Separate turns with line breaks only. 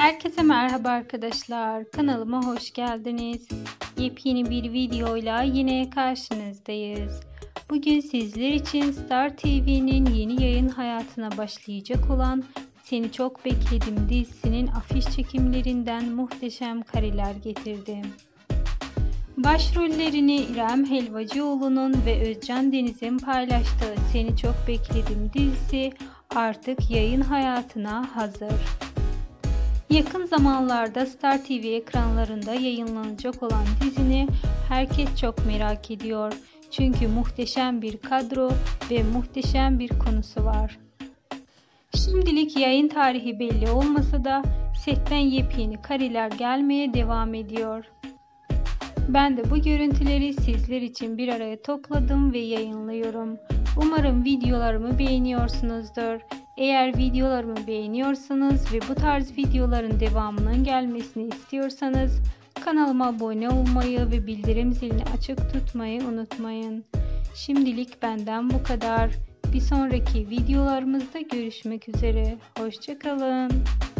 Herkese merhaba arkadaşlar. Kanalıma hoş geldiniz. Yepyeni bir videoyla yine karşınızdayız. Bugün sizler için Star TV'nin yeni yayın hayatına başlayacak olan Seni Çok Bekledim dizisinin afiş çekimlerinden muhteşem kareler getirdim. Başrollerini İrem Helvacıoğlu'nun ve Özcan Deniz'in paylaştığı Seni Çok Bekledim dizisi artık yayın hayatına hazır. Yakın zamanlarda Star TV ekranlarında yayınlanacak olan dizini herkes çok merak ediyor. Çünkü muhteşem bir kadro ve muhteşem bir konusu var. Şimdilik yayın tarihi belli olmasa da setten yepyeni kareler gelmeye devam ediyor. Ben de bu görüntüleri sizler için bir araya topladım ve yayınlıyorum. Umarım videolarımı beğeniyorsunuzdur. Eğer videolarımı beğeniyorsanız ve bu tarz videoların devamının gelmesini istiyorsanız kanalıma abone olmayı ve bildirim zilini açık tutmayı unutmayın. Şimdilik benden bu kadar. Bir sonraki videolarımızda görüşmek üzere. Hoşça kalın.